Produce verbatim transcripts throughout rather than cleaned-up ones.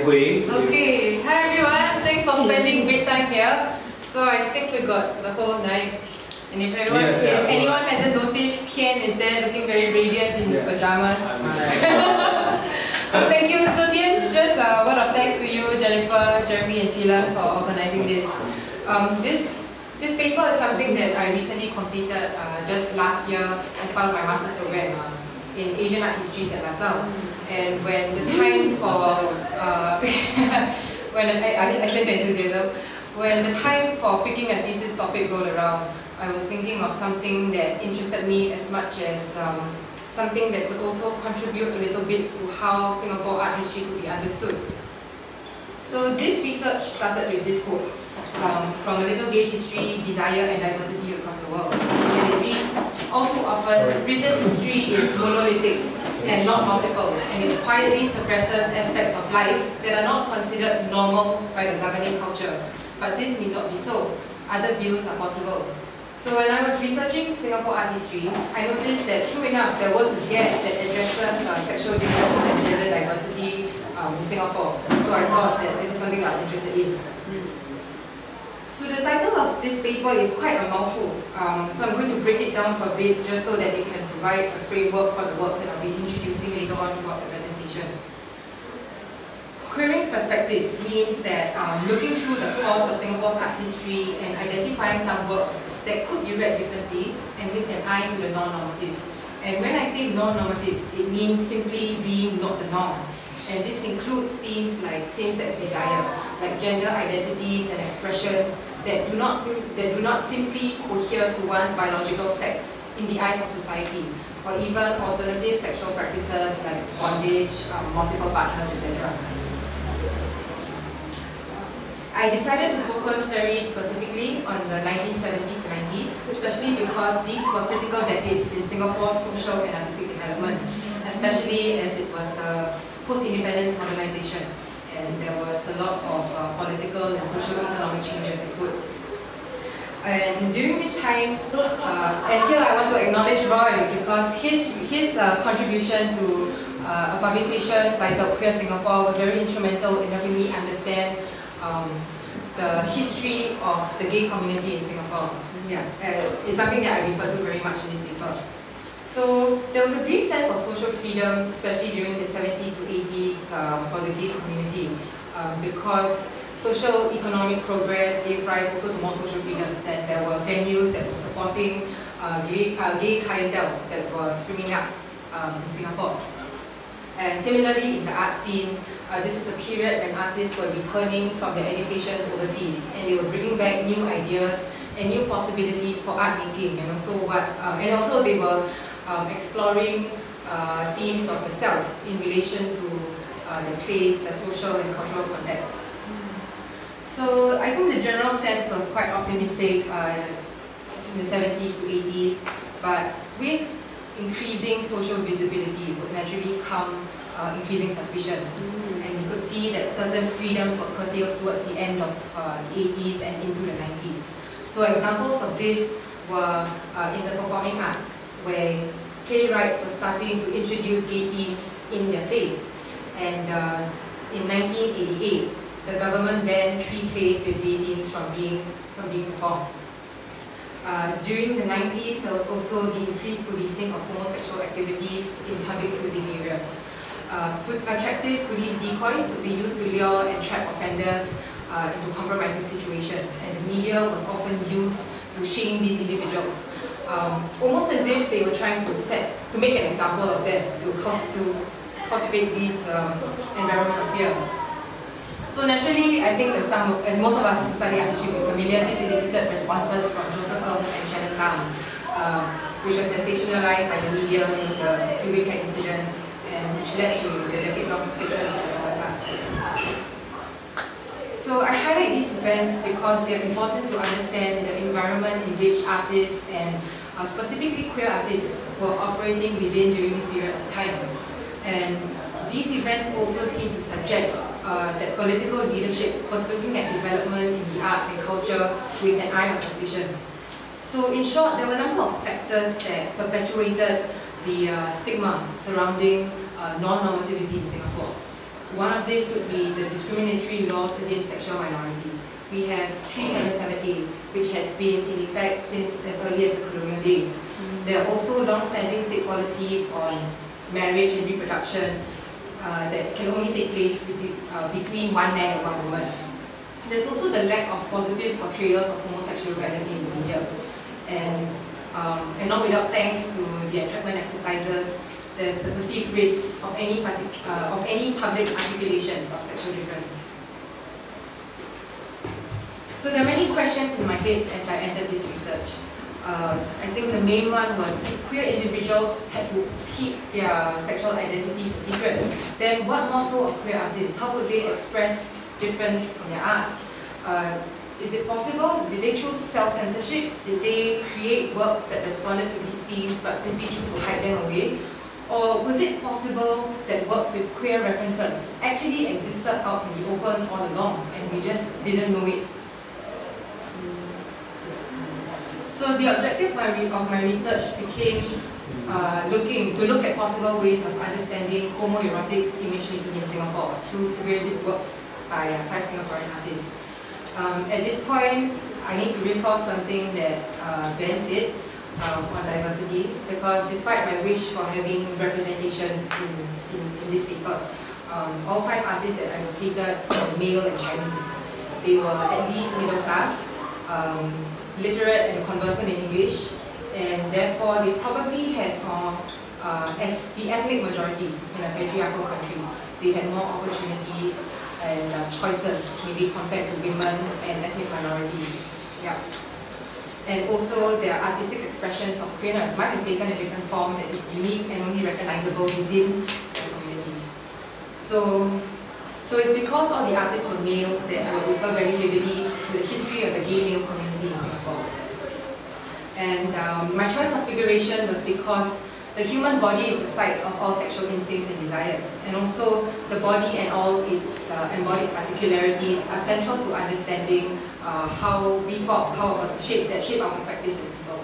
Hui. Okay, hi everyone. Thanks for spending great time here. So I think we got the whole night. And if everyone, Yes, yeah, if anyone hasn't noticed, Tian is there looking very radiant in his Yeah. pajamas. So thank you. So Tian, just a word of thanks to you, Jennifer, Jeremy, and Sila for organizing this. Um, this this paper is something that I recently completed uh, just last year as part of my master's program uh, in Asian art histories at LaSalle. And when the time for uh, when I, I, I sense your enthusiasm, when the time for picking a thesis topic rolled around, I was thinking of something that interested me as much as um, something that could also contribute a little bit to how Singapore art history could be understood. So this research started with this quote um, from A Little Gay History, Desire and Diversity Across the World. And it reads, all too often, written history is monolithic and not multiple, and it quietly suppresses aspects of life that are not considered normal by the governing culture. But this need not be so. Other views are possible. So when I was researching Singapore art history, I noticed that true enough, there was a gap that addresses uh, sexual difference and gender diversity um, in Singapore. So I thought that this was something I was interested in. So the title of this paper is quite a mouthful. Um, so I'm going to break it down for a bit just so that it can provide a framework for the work that I'll be introducing later on throughout the presentation. Querying perspectives means that um, looking through the course of Singapore's art history and identifying some works that could be read differently and with an eye to the non-normative. And when I say non-normative, it means simply being not the norm. And this includes themes like same-sex desire, like gender identities and expressions that do not that do not simply cohere to one's biological sex in the eyes of society, or even alternative sexual practices like bondage, um, multiple partners, et cetera. I decided to focus very specifically on the nineteen seventies to nineties, especially because these were critical decades in Singapore's social and artistic development, especially as it was the post-independence modernization, and there was a lot of uh, political and social economic changes afoot. And during this time, uh, and here I want to acknowledge Roy because his, his uh, contribution to uh, a publication titled Queer Singapore was very instrumental in helping me understand um, the history of the gay community in Singapore. Yeah, uh, it's something that I refer to very much in this paper. So there was a brief sense of social freedom, especially during the seventies to eighties uh, for the gay community, um, because social economic progress gave rise also to more social freedoms, and there were venues that were supporting uh, gay, uh, gay clientele that were springing up um, in Singapore. And similarly, in the art scene, uh, this was a period when artists were returning from their educations overseas, and they were bringing back new ideas and new possibilities for art making, and also what, uh, and also they were Um, exploring uh, themes of the self in relation to uh, the place, the social and cultural context. Mm. So I think the general sense was quite optimistic uh, in the seventies to eighties, but with increasing social visibility would naturally come uh, increasing suspicion. Mm. And you could see that certain freedoms were curtailed towards the end of uh, the eighties and into the nineties. So examples of this were uh, in the performing arts, where playwrights were starting to introduce gay themes in their plays. And uh, in nineteen eighty-eight, the government banned three plays with gay themes from being, from being performed. Uh, during the nineties, there was also the increased policing of homosexual activities in public cruising areas. Uh, attractive police decoys would be used to lure and trap offenders uh, into compromising situations, and the media was often used to shame these individuals. Um, almost as if they were trying to set, to make an example of them, to, to cultivate this um, environment of fear. So naturally, I think as, some, as most of us who study art history will be familiar, this elicited responses from Joseph Ng and Shannon Lam, um, which was sensationalized by the media in the Pubic Hair incident, and which led to the decade-long prescription of the Awata. So I highlight these events because they are important to understand the environment in which artists and uh, specifically queer artists were operating within during this period of time. And these events also seem to suggest uh, that political leadership was looking at development in the arts and culture with an eye of suspicion. So in short, there were a number of factors that perpetuated the uh, stigma surrounding uh, non-normativity in Singapore. One of these would be the discriminatory laws against sexual minorities. We have three seventy-seven A, which has been in effect since as early as the colonial days. Mm-hmm. There are also long-standing state policies on marriage and reproduction uh, that can only take place between, uh, between one man and one woman. There's also the lack of positive portrayals of homosexuality in the media. And, um, and not without thanks to the entrapment exercises, there's the perceived risk of any, uh, of any public articulations of sexual difference. So there are many questions in my head as I entered this research. Uh, I think the main one was, if queer individuals had to keep their sexual identities a secret, then what more so of queer artists? How could they express difference in their art? Uh, is it possible? Did they choose self-censorship? Did they create works that responded to these themes but simply choose to hide them away? Or was it possible that works with queer references actually existed out in the open all along and we just didn't know it? So the objective of my research became uh, looking to look at possible ways of understanding homoerotic image making in Singapore through figurative works by uh, five Singaporean artists. Um, at this point, I need to riff off something that uh, Ben said um, on diversity, because despite my wish for having representation in, in, in this paper, um, all five artists that I located were male and Chinese. They were at least middle class, um, literate and conversant in English, and therefore they probably had more, uh, as the ethnic majority in a patriarchal country, they had more opportunities and uh, choices, maybe compared to women and ethnic minorities. Yeah. And also their artistic expressions of queerness might have taken a different form that is unique and only recognizable within their communities. So, so it's because all the artists were male that I would refer very heavily to the history of the gay male community in Singapore. And um, my choice of figuration was because the human body is the site of all sexual instincts and desires, and also the body and all its uh, embodied particularities are central to understanding uh, how we thought, how uh, shape that shape our perspectives as people.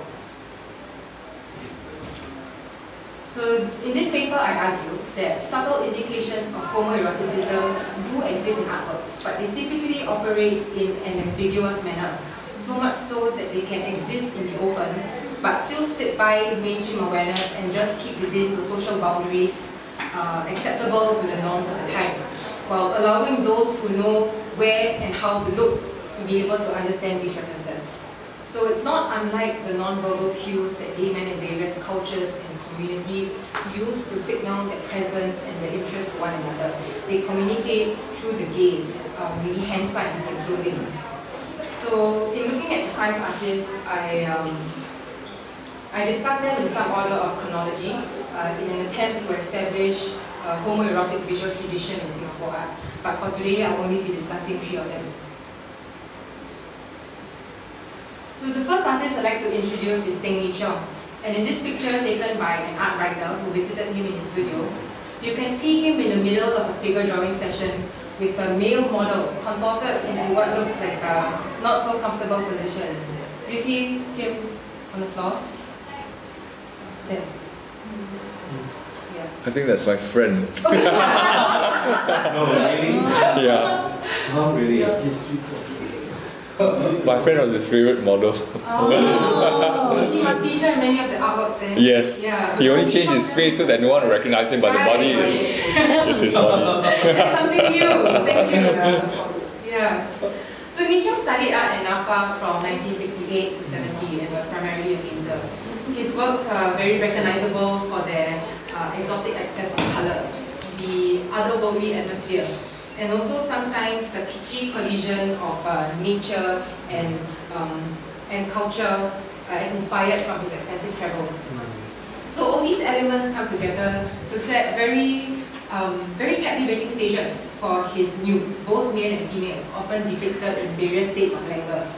So in this paper, I argue that subtle indications of homoeroticism do exist in artworks, but they typically operate in an ambiguous manner, so much so that they can exist in the open, but still sit by mainstream awareness and just keep within the social boundaries uh, acceptable to the norms of the time, while allowing those who know where and how to look to be able to understand these references. So it's not unlike the non-verbal cues that gay men in various cultures and communities use to signal their presence and their interest to one another. They communicate through the gaze, um, maybe hand signs and clothing. So in looking at the five artists, I um, I discussed them in some order of chronology uh, in an attempt to establish a homoerotic visual tradition in Singapore art. But for today, I'll only be discussing three of them. So the first artist I'd like to introduce is Teng Lee Cheong. And in this picture taken by an art writer who visited him in his studio, you can see him in the middle of a figure drawing session with a male model contorted into what looks like a not so comfortable position. Do you see him on the floor? There. Yeah. I think that's my friend. No, really? Yeah. Not really. History My friend was his favorite model. Oh, so he was featured in many of the artworks then? Yes. Yeah, he only changed his face so that no one will recognize him, but right, the body right. is, is his body. That's something new. Thank you. Yeah. So Lee Cheong studied art at NAFA from nineteen sixty-eight to seventy and was primarily a painter. His works are very recognizable for their uh, exotic excess of color, the otherworldly atmospheres, and also sometimes the kitschy collision of uh, nature and, um, and culture uh, as inspired from his extensive travels. So all these elements come together to set very, um, very captivating stages for his nudes, both male and female, often depicted in various states of languor.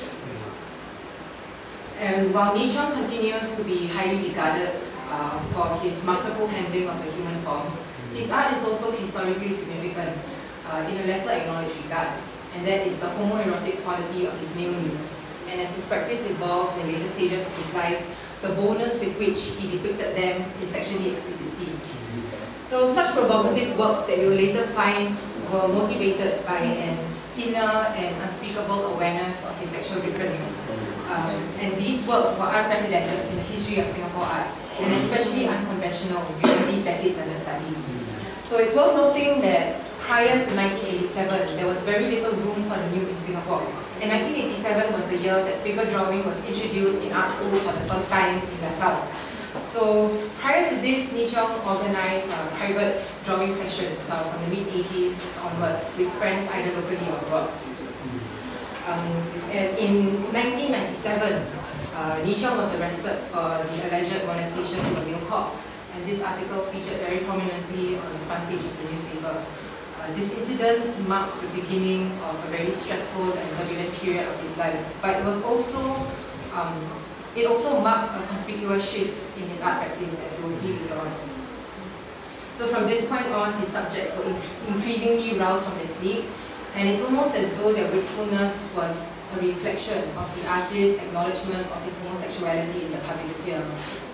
And while Lee Cheong continues to be highly regarded uh, for his masterful handling of the human form, his art is also historically significant uh, in a lesser acknowledged regard, and that is the homoerotic quality of his male nudes. And as his practice evolved in the later stages of his life, the boldness with which he depicted them in sexually explicit scenes. So such provocative works that you will later find were motivated by an inner and unspeakable awareness of his sexual difference. Um, and these works were unprecedented in the history of Singapore art, and especially unconventional during these decades under study. So it's worth noting that prior to nineteen eighty-seven, there was very little room for the nude in Singapore. And nineteen eighty-seven was the year that figure drawing was introduced in art school for the first time in the South. So prior to this, Ni Cheong organized uh, private drawing sessions uh, from the mid eighties onwards with friends either locally or abroad. Um, and in nineteen ninety-seven, uh, Ni Cheong was arrested for the alleged molestation of a male cop, and this article featured very prominently on the front page of the newspaper. Uh, this incident marked the beginning of a very stressful and turbulent period of his life, but it was also um, it also marked a conspicuous shift in his art practice, as we'll see later on. So from this point on, his subjects were in increasingly roused from their sleep, and it's almost as though their wakefulness was a reflection of the artist's acknowledgement of his homosexuality in the public sphere.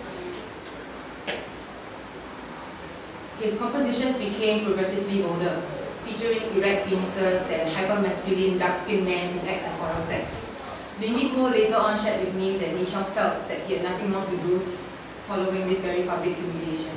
His compositions became progressively bolder, featuring erect penises and hyper-masculine dark-skinned men in acts of oral sex. Lindy Poe later on shared with me that Ni Cheong felt that he had nothing more to lose following this very public humiliation.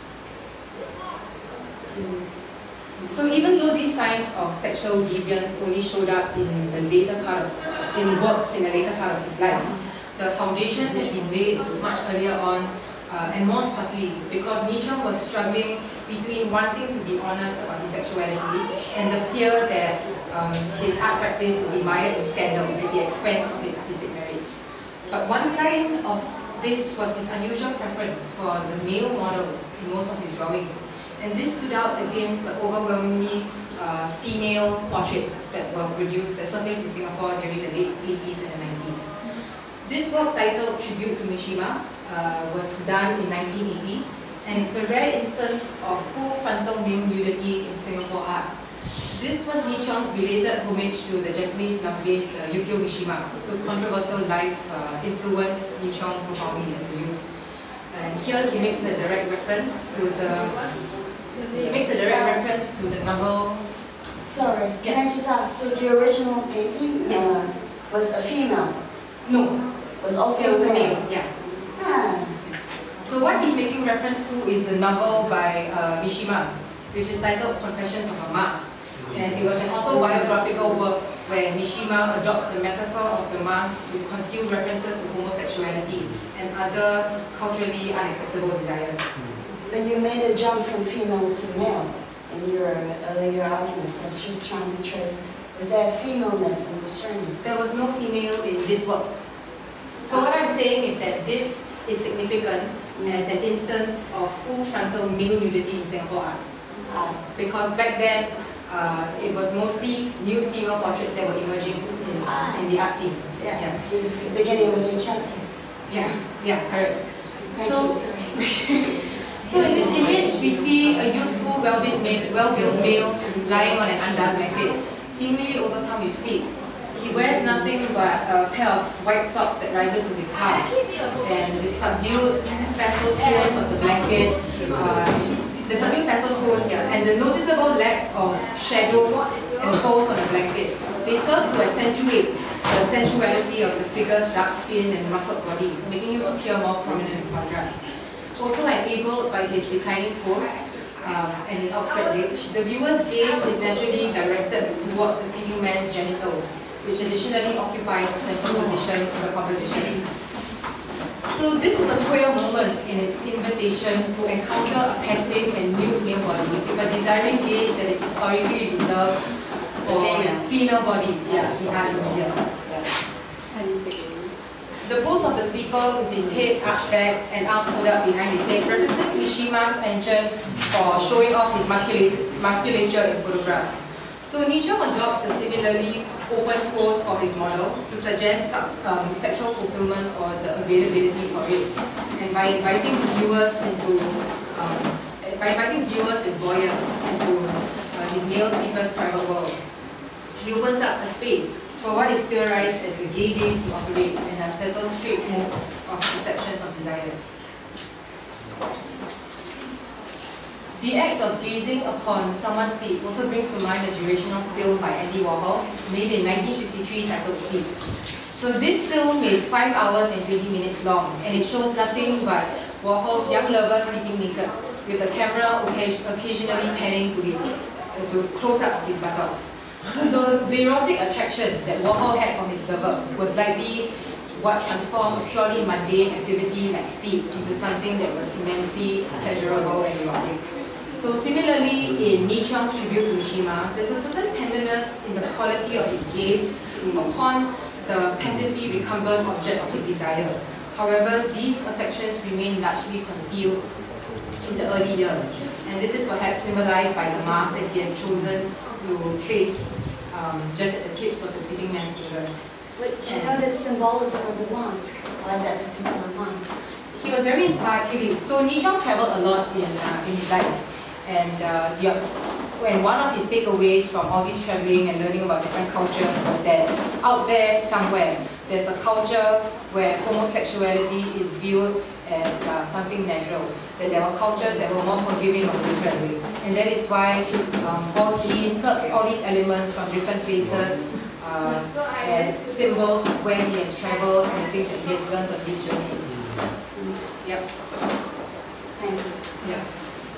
So even though these signs of sexual deviance only showed up in the later part of, in works in the later part of his life, the foundations had been laid much earlier on uh, and more subtly, because Ni Cheong was struggling between wanting to be honest about his sexuality and the fear that um, his art practice would be mired in scandal at the expense of his artistic merits. But one sign of this was his unusual preference for the male model in most of his drawings. And this stood out against the overwhelmingly uh, female portraits that were produced, that surfaced in Singapore during the late eighties and the nineties. This work, titled Tribute to Mishima, uh, was done in nineteen eighty, and it's a rare instance of full frontal male nudity in Singapore art. This was Ni Cheong's belated homage to the Japanese novelist uh, Yukio Mishima, whose controversial life uh, influenced Ni Cheong profoundly as a youth. And here he makes a direct reference to the he makes a direct reference to the novel. Sorry, can I just ask? So the original painting Yes. uh, was a female. No, Was also it was a the male. male. Yeah. Ah. So what he's making reference to is the novel by uh, Mishima, which is titled Confessions of a Mask. And it was an autobiographical work where Mishima adopts the metaphor of the mask to conceal references to homosexuality and other culturally unacceptable desires. But you made a jump from female to male in your earlier arguments. I was just trying to trace, was there femaleness in this journey? There was no female in this work. So what I'm saying is that this is significant mm. as an instance of full frontal male nudity in Singapore art. Ah. Because back then, uh, it was mostly nude female portraits that were emerging in, Ah. in the art scene. Yes, Yeah. this is the beginning of a new chapter. Yeah, yeah, correct. Thank So, you. so in this image, we see a youthful, well-built male, well-built male lying on an undone blanket, seemingly overcome with sleep. He wears nothing but a pair of white socks that rises to his calves, and the subdued pastel tones of the blanket, uh, the subdued pastel tones, yeah, and the noticeable lack of shadows and folds on the blanket, they serve to accentuate the sensuality of the figure's dark skin and muscled body, making him appear more prominent in contrast. Also enabled by his reclining pose um, and his outspread legs, the viewer's gaze is naturally directed towards the sleeping man's genitals, which additionally occupies a central position in the composition. So this is a queer moment in its invitation to encounter a passive and nude male body with a desiring gaze that is historically reserved for female, female bodies yeah, in art and media. The pose of the sleeper with his head arched back and arm pulled up behind his head references Mishima's penchant for showing off his muscula musculature in photographs. So Ni Cheong adopts a similarly open pose for his model to suggest um, sexual fulfillment or the availability for it, and by inviting viewers into um, by inviting viewers and voyeurs into uh, his male sleeper's private world, he opens up a space for what is theorized as the gay gaze to operate and unsettle straight modes of perceptions of desire. The act of gazing upon someone's sleep also brings to mind a durational film by Andy Warhol, made in nineteen sixty-three titled Sleep. So this film is five hours and twenty minutes long, and it shows nothing but Warhol's young lover sleeping naked, with the camera occasionally panning to his to close up of his buttocks. So the erotic attraction that Warhol had for his lover was likely what transformed a purely mundane activity like sleep into something that was immensely pleasurable and erotic. So similarly, in Nichong's tribute to Mishima, there's a certain tenderness in the quality of his gaze upon the passively recumbent object of his desire. However, these affections remain largely concealed in the early years, and this is perhaps symbolized by the mask that he has chosen to place um, just at the tips of the sleeping man's fingers. But you notice symbolism of the mask, why that particular mask? He was very inspired. So Nichong traveled a lot in, uh, in his life, and uh, the, when one of his takeaways from all this traveling and learning about different cultures was that out there somewhere, there's a culture where homosexuality is viewed as uh, something natural, that there were cultures that were more forgiving of difference. And that is why um, all, he inserts all these elements from different places uh, as symbols of where he has traveled and the things that he has learned on these journeys. Yep. Thank you. Yeah.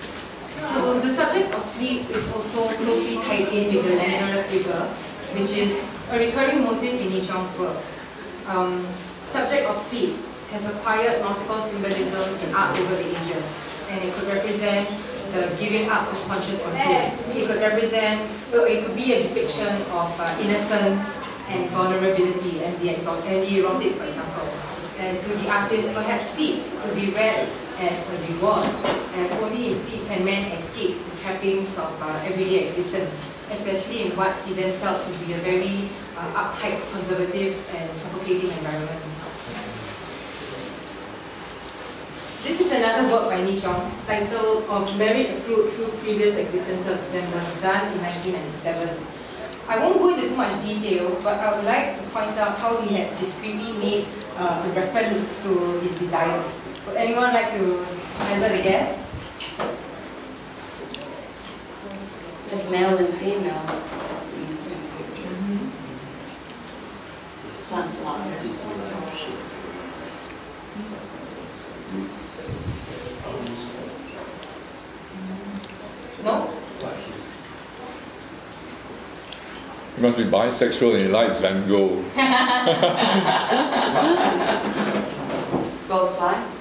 So the subject of sleep is also closely tied in with the liminal sleeper, which is a recurring motif in Nichong's works. Um, subject of sleep has acquired multiple symbolisms in art over the ages, and it could represent the giving up of conscious control. It could represent, well, it could be a depiction of uh, innocence and vulnerability and the, exo and the erotic, for example. And to the artist, perhaps sleep could be read as a reward, as only in sleep can man escape the trappings of uh, everyday existence, especially in what he then felt to be a very uh, uptight, conservative, and suffocating environment. This is another work by Nichong, titled Of Merit Accrued Through Previous Existences, and was done in nineteen ninety-seven. I won't go into too much detail, but I would like to point out how he had discreetly made uh, a reference to his desires. Would anyone like to hazard a guess? Just male and female. Mm-hmm. Sunflowers. No? He must be bisexual and he likes Van Gogh. Both sides.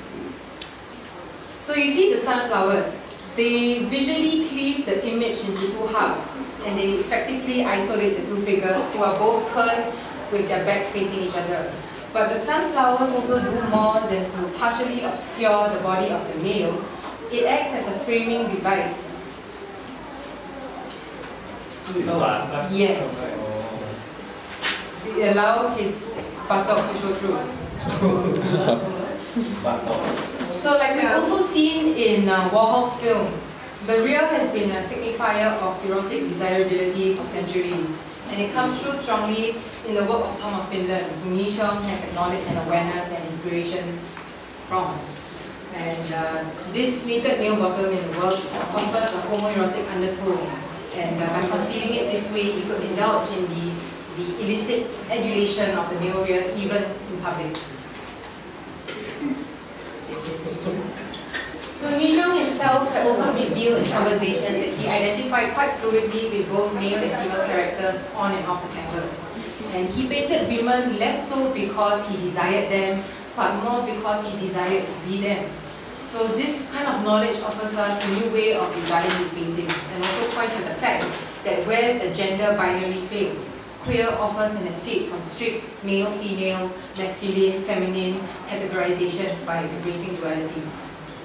So you see the sunflowers. They visually cleave the image into two halves, and they effectively isolate the two figures who are both turned with their backs facing each other. But the sunflowers also do more than to partially obscure the body of the male. It acts as a framing device. Yes. It allows his buttocks to show through. So like we've also seen in uh, Warhol's film, the rear has been a signifier of erotic desirability for centuries, and it comes through strongly in the work of Tom of Finland, whom Nichong has acknowledged an awareness and inspiration from. And uh, this naked male bottom in the work offers a homoerotic undertone, and uh, by concealing it this way, he could indulge in the, the illicit adulation of the male rear even in public. So Nichong himself had also revealed in conversations that he identified quite fluidly with both male and female characters on and off the canvas. And he painted women less so because he desired them, but more because he desired to be them. So this kind of knowledge offers us a new way of regarding his paintings, and also points to the fact that where the gender binary fails, queer offers an escape from strict male, female, masculine, feminine categorizations by embracing dualities.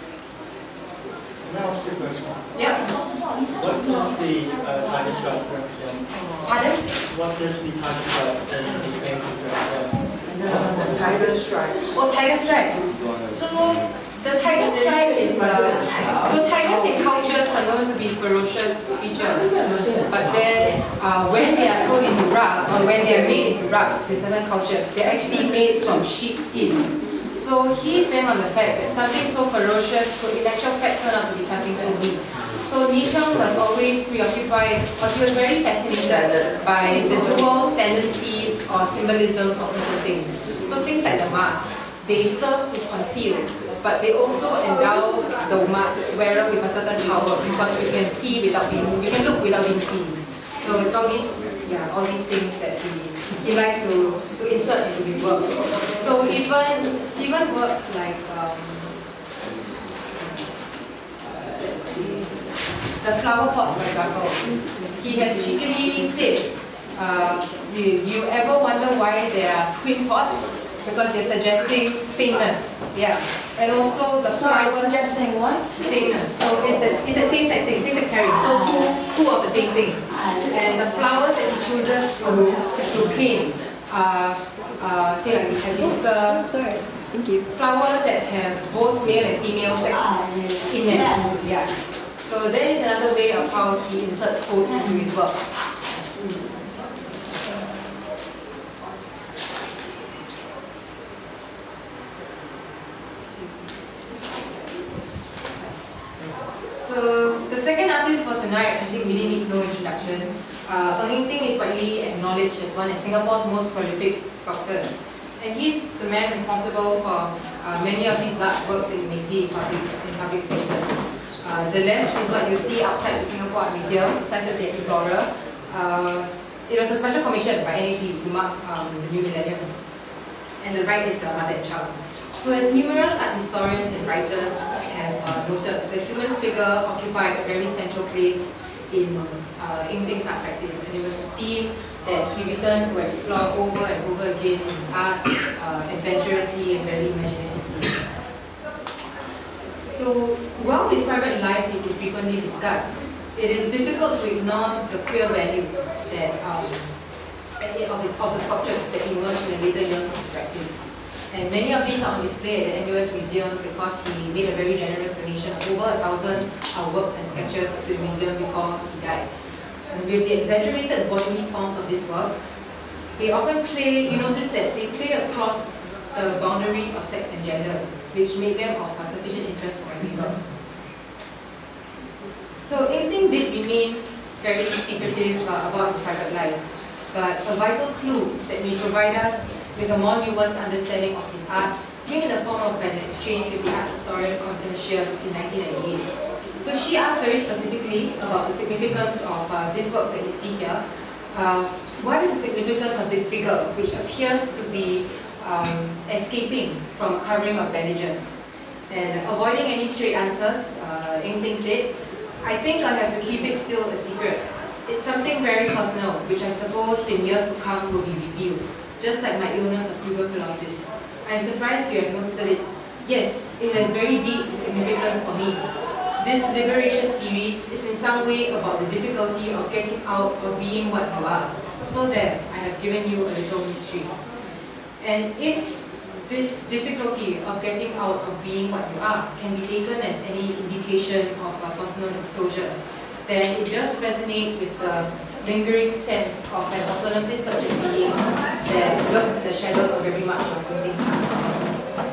Now, the question. Yeah. What does the uh, tiger stripe represent? Pardon? What does the tiger stripe and his painting represent? The, The tiger stripe. Oh, tiger stripe. So the tiger stripe is uh, so tigers in cultures are known to be ferocious creatures, but then uh, when they are sold into rugs or when they are made into rugs in certain cultures, they're actually made from sheep skin. So he's bent on the fact that something so ferocious could in actual fact turn out to be something so weak. So Ni Cheng was always preoccupied, or he was very fascinated by the dual tendencies or symbolisms of certain things. So things like the mask, they serve to conceal, but they also endow the mask wearer with a certain power because you can see without being, you can look without being seen. So it's all these, yeah, all these things that he, he likes to, to insert into his works. So even, even works like, um, uh, let's see, the flower pots, for example, he has cheekily said, uh, do, do you ever wonder why there are twin pots? Because they're suggesting sameness. Yeah. And also the Sorry, flowers suggesting what? sameness. So it's a, it's a same-sex thing, same-sex pairing. So two, two of the same thing. And the flowers that he chooses to, to paint are, uh, say like the hibiscus, Sorry. Thank you. flowers that have both male and female sex in them. Yeah. So that is another way of how he inserts quotes into his works. So the second artist for tonight, I think really needs no introduction. Uh, Ng Eng Ting is widely acknowledged as one of Singapore's most prolific sculptors. And he's the man responsible for uh, many of these large works that you may see in public, in public spaces. Uh, the left is what you see outside the Singapore Art Museum. It's titled The Explorer. Uh, it was a special commission by N H B to mark um, the new millennium. And the right is the Mother and Child. So as numerous art historians and writers have uh, noted, the human figure occupied a very central place in uh, Ng Eng Ting's art practice, and it was a theme that he returned to explore over and over again in his art, uh, adventurously and very imaginatively. So while his private life is frequently discussed, it is difficult to ignore the queer value that um, of, his, of the sculptures that emerged in the later years of his practice. And many of these are on display at the N U S Museum because he made a very generous donation of over a thousand uh, works and sketches to the museum before he died. And with the exaggerated bodily forms of this work, they often play, you notice that they play across the boundaries of sex and gender, which made them of uh, sufficient interest for his work. So Ng Eng Ting did remain very secretive uh, about his private life, but a vital clue that may provide us with a more nuanced understanding of his art came in the form of an exchange with the art historian Constance Shears in nineteen ninety-eight. So she asked very specifically about the significance of uh, this work that you see here. Uh, what is the significance of this figure, which appears to be um, escaping from a covering of bandages? And avoiding any straight answers, uh, Ng Eng Ting said, I think I have to keep it still a secret. It's something very personal, which I suppose in years to come will be revealed. Just like my illness of tuberculosis. I'm surprised you have noted it. Yes, it has very deep significance for me. This liberation series is in some way about the difficulty of getting out of being what you are. So that I have given you a little mystery. And if this difficulty of getting out of being what you are can be taken as any indication of a personal disclosure, then it does resonate with the lingering sense of an alternative subject being that lurks in the shadows of very much of Ng Eng Ting's art.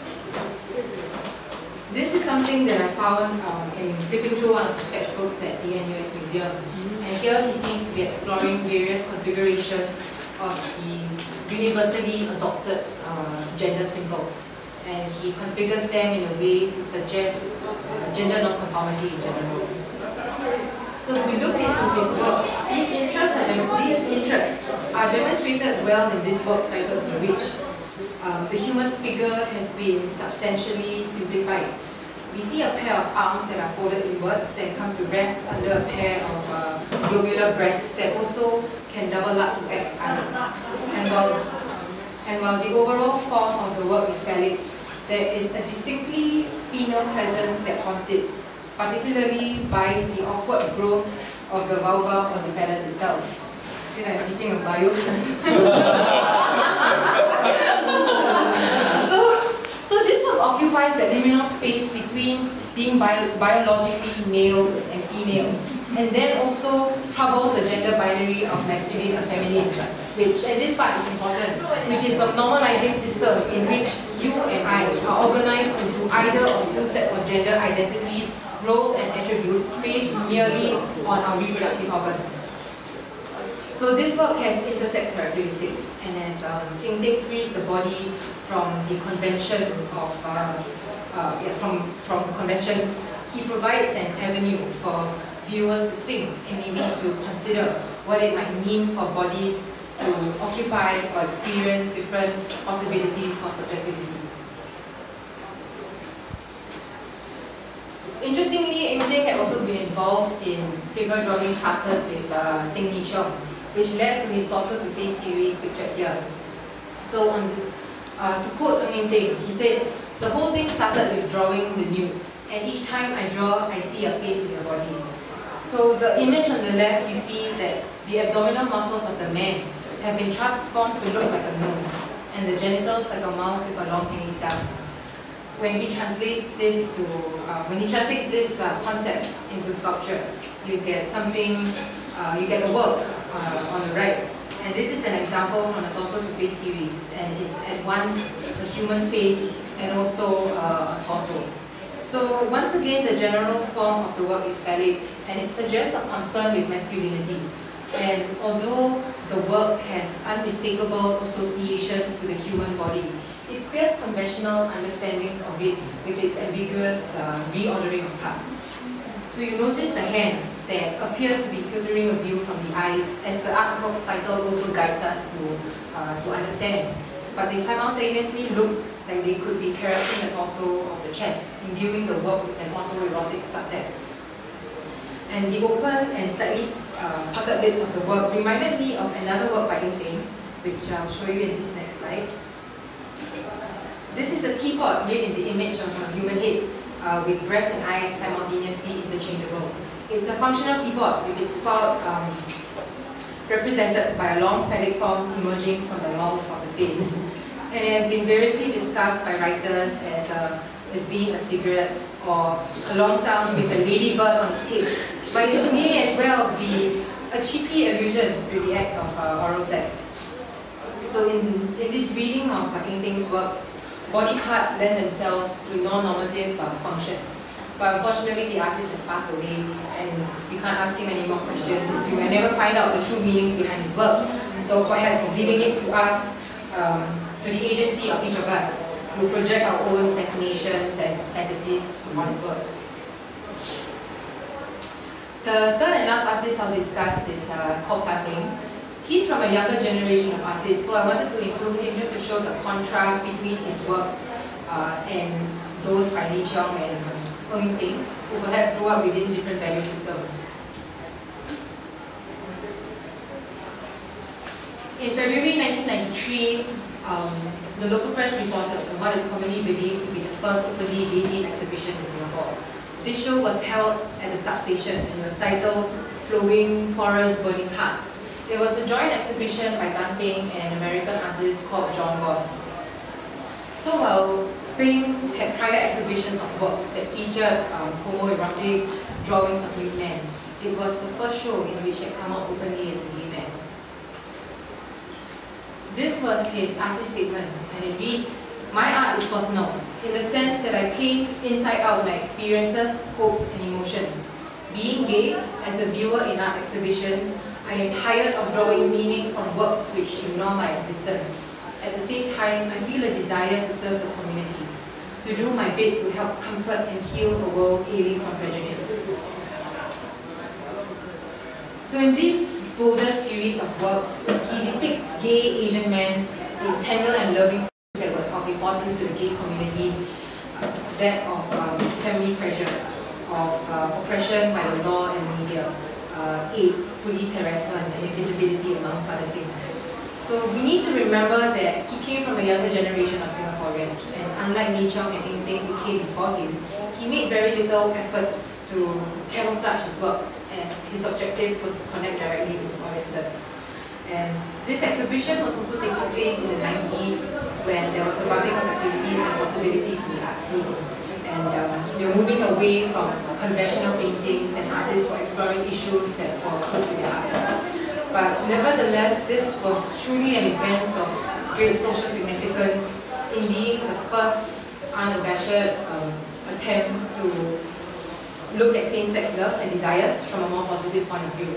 This is something that I found um, in flipping through one of the sketchbooks at the N U S Museum. And here he seems to be exploring various configurations of the universally adopted uh, gender symbols. And he configures them in a way to suggest uh, gender non-conformity in general. So if we look into his works, these interests are, these interests are demonstrated well in this work titled The Witch. Um, the human figure has been substantially simplified. We see a pair of arms that are folded inwards and come to rest under a pair of uh, globular breasts that also can double up to act as eyes. And while, and while the overall form of the work is phallic, there is a distinctly female presence that haunts it, particularly by the awkward growth of the vulva on the feathers itself. I feel like I'm teaching a bio class. so, so this work occupies the liminal space between being bio biologically male and female. and then also troubles the gender binary of masculine and feminine, which, and this part is important, which is the normalizing system in which you and I are organized into either of two sets of gender identities, roles and attributes based merely on our reproductive organs. So this work has intersex characteristics, and as um, Ting Ting frees the body from the conventions of, uh, uh, yeah, from, from conventions, he provides an avenue for viewers to think and maybe to consider what it might mean for bodies to occupy or experience different possibilities for subjectivity. Interestingly, Ng Ting had also been involved in figure drawing classes with uh, Ting Ni Cheong, which led to his torso to face series pictured here. So, on, uh, to quote Ng Ting, he said, "The whole thing started with drawing the nude, and each time I draw, I see a face in your body." So the image on the left, you see that the abdominal muscles of the man have been transformed to look like a nose, and the genitals like a mouth with a long hanging tongue. When he translates this to, uh, when he translates this uh, concept into sculpture, you get something, uh, you get a work uh, on the right. And this is an example from the torso to face series, and it's at once a human face and also uh, a torso. So once again, the general form of the work is phallic, and it suggests a concern with masculinity. And although the work has unmistakable associations to the human body, it creates conventional understandings of it with its ambiguous uh, reordering of parts. So you notice the hands that appear to be filtering a view from the eyes, as the artwork's title also guides us to, uh, to understand. But they simultaneously look like they could be caressing the torso of the chest, imbuing the work with an autoerotic subtext. And the open and slightly uh, parted lips of the work reminded me of another work by Ng Ting, which I'll show you in this next slide. This is a teapot made in the image of a human head, uh, with breast and eyes simultaneously interchangeable. It's a functional teapot with its spout um, represented by a long phallic form emerging from the mouth of the face. And it has been variously discussed by writers as, a, as being a cigarette or a long tongue with a ladybird on its tip. But it may as well be a cheeky allusion to the act of uh, oral sex. So in, in this reading of uh, Ng Ting's works, body parts lend themselves to non-normative uh, functions. But unfortunately, the artist has passed away, and we can't ask him any more questions. We may never find out the true meaning behind his work. So perhaps he's leaving it to us, um, to the agency of each of us, to project our own fascinations and fantasies on his work. The third and last artist I'll discuss is uh, called Tan Ming. He's from a younger generation of artists, so I wanted to include him just to show the contrast between his works uh, and those by Ni Cheong and Ng Ting, who perhaps grew up within different value systems. In February nineteen ninety-three, um, the local press reported on what is commonly believed to be the first openly gay exhibition in Singapore. This show was held at the substation and was titled Flowing Forest Burning Hearts. It was a joint exhibition by Tan Ping and an American artist called John Ross. So while Ping had prior exhibitions of works that featured um, homoerotic drawings of nude men, it was the first show in which he had come out openly as a gay man. This was his artist statement, and it reads, "My art is personal, in the sense that I paint inside out my experiences, hopes, and emotions. Being gay, as a viewer in art exhibitions, I am tired of drawing meaning from works which ignore my existence. At the same time, I feel a desire to serve the community, to do my bit to help comfort and heal a world ailing from prejudice." So in this bolder series of works, he depicts gay Asian men in tender and loving scenes that were of importance to the gay community, uh, that of um, family pressures, of uh, oppression by the law and the media, uh, AIDS, police harassment, and invisibility, amongst other things. So we need to remember that he came from a younger generation of Singaporeans, and unlike Ni Cheong and Ng Ting who came before him, he made very little effort to camouflage his works, as his objective was to connect directly with his audiences. And this exhibition was also taking place in the nineties, when there was a budding of activities and possibilities in the art scene. and um, they're moving away from conventional paintings and artists for exploring issues that were close to their hearts. But nevertheless, this was truly an event of great social significance in being the first unabashed um, attempt to look at same-sex love and desires from a more positive point of view.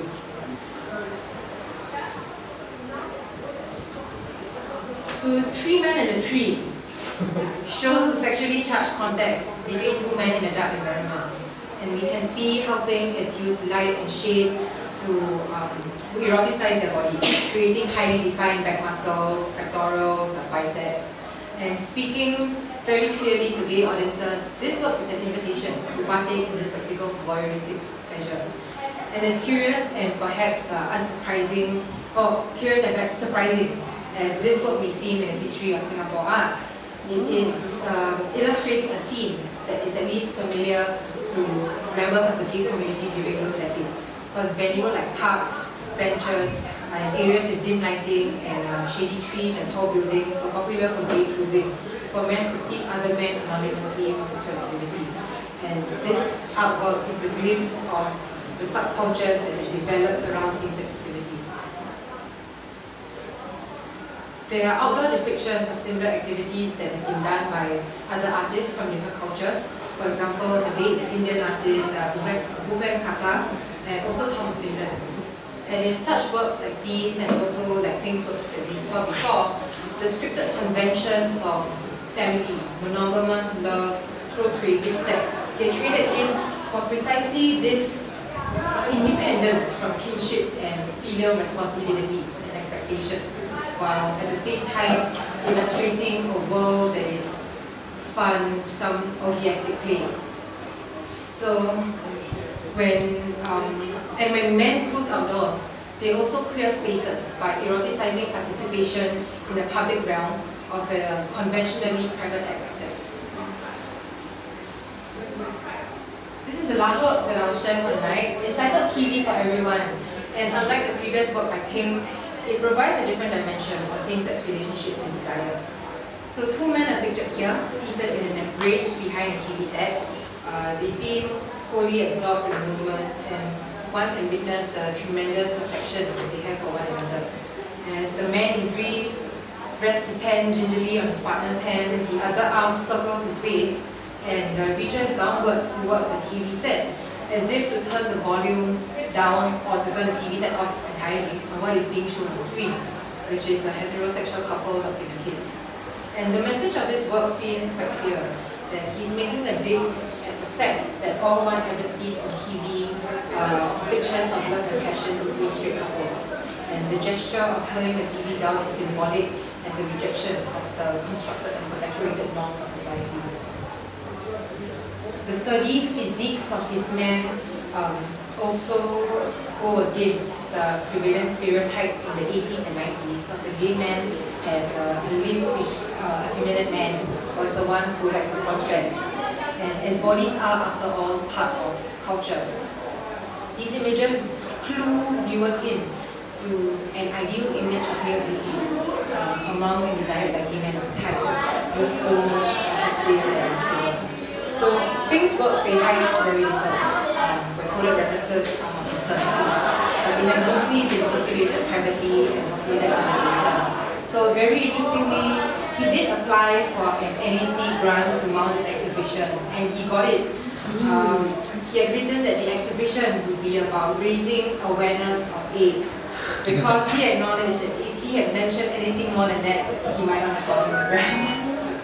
So Three Men and a Tree shows the sexually charged contact between two men in a dark environment. And we can see how Pink has used light and shade to, um, to eroticize their bodies, creating highly defined back muscles, pectorals, and biceps. And speaking very clearly to gay audiences, this work is an invitation to partake in this spectacle of voyeuristic pleasure. And as curious and perhaps uh, unsurprising, or curious and perhaps surprising, as this work may seem in the history of Singapore art, it is um, illustrating a scene that is at least familiar to members of the gay community during those decades. Because venues like parks, benches, and areas with dim lighting and uh, shady trees and tall buildings were popular for gay cruising, for men to seek other men anonymously for sexual activity. And this artwork is a glimpse of the subcultures that have developed around same-sex activities. There are outdoor depictions of similar activities that have been done by other artists from different cultures. For example, the late Indian artist uh, Bhupen Kaka and also Tom Finton. And in such works like these and also like Pink's works that we saw before, the scripted conventions of family, monogamous love, procreative sex, they're traded in for precisely this independence from kinship and filial responsibilities and expectations, while at the same time illustrating a world that is fun, some orgiastic play. So when um, and when men cruise outdoors, they also clear spaces by eroticizing participation in the public realm of a conventionally private act of sex. This is the last work that I will share for tonight. It's titled T V for Everyone, and unlike the previous work by Pink, it provides a different dimension of same-sex relationships and desire. So two men are pictured here, seated in an embrace behind a T V set. Uh, they seem wholly absorbed in the movement, and one can witness the tremendous affection that they have for one another. As the man in green rests his hand gingerly on his partner's hand, the other arm circles his waist and uh, reaches downwards towards the T V set, as if to turn the volume down or to turn the T V set off entirely on what is being shown on screen, which is a heterosexual couple hugging a kiss. And the message of this work seems quite clear, that he's making a dig at the fact that all one ever sees on T V are depictions of love and passion between straight couples. And the gesture of turning the T V down is symbolic as a rejection of the constructed and perpetuated norms of society. The sturdy physiques of his men um, also go against the prevalent stereotype in the eighties and nineties of the gay man as a limp, uh, effeminate man, or as the one who likes to cross-dress, and as bodies are, after all, part of culture. These images clue viewers in to an ideal image of male beauty um, among and desired by gay men of the time, youthful, attractive, and stable. So Pink's works, they hide very little, um, where coded references are not concerned with this, but they have mostly been circulated privately and uploaded on the radar. So very interestingly, he did apply for an N A C grant to mount this exhibition, and he got it. Um, he had written that the exhibition would be about raising awareness of AIDS, because he acknowledged that if he had mentioned anything more than that, he might not have gotten the grant.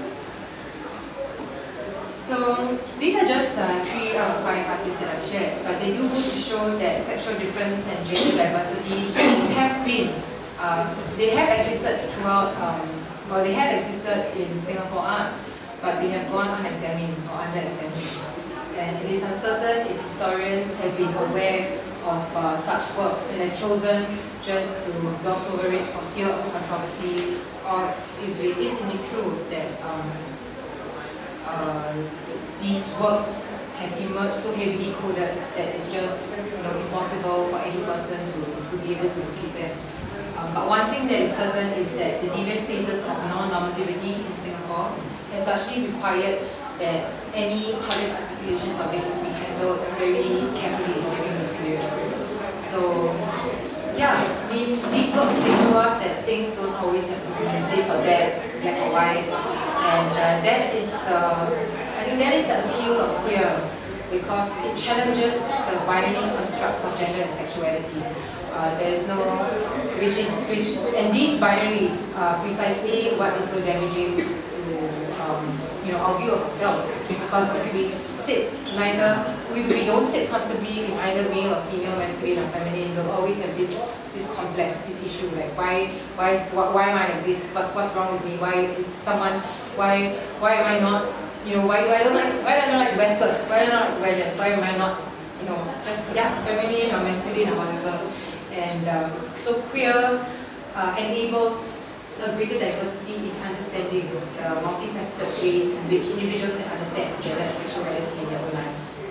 So these are just uh, three out of five artists that I've shared, but they do go to show that sexual difference and gender diversity have been, uh, they have existed throughout, um, or they have existed in Singapore art, but they have gone unexamined or under-examined. And it is uncertain if historians have been aware of uh, such works and have chosen just to gloss over it for fear of controversy, or if it is indeed true that um, uh, these works have emerged so heavily coded that it's just you know, impossible for any person to, to be able to locate them. Um, but one thing that is certain is that the deviant status of non-normativity in Singapore has largely required that any public articulations of it have to be handled very carefully during those periods. So, yeah, I mean, these books, they show us that things don't always have to be this or that, black or white, and uh, that is the, I think that is the appeal of queer, because it challenges the binary constructs of gender and sexuality. Uh, there is no, which is, which, and these binaries are precisely what is so damaging to, um, you know, our view of ourselves, because if we sit neither, we, we don't sit comfortably in either male or female, masculine or feminine, we'll always have this this complex, this issue, like why why why, why am I like this? What's what's wrong with me? Why is someone why why am I not, you know, why do I don't like why do I don't like to wear skirts? Why do I not wear dress? Why am I not, you know, just yeah, feminine or masculine or whatever? And um, so queer uh, enables a greater diversity in understanding the multifaceted ways in which individuals can understand gender and sexuality in their own lives.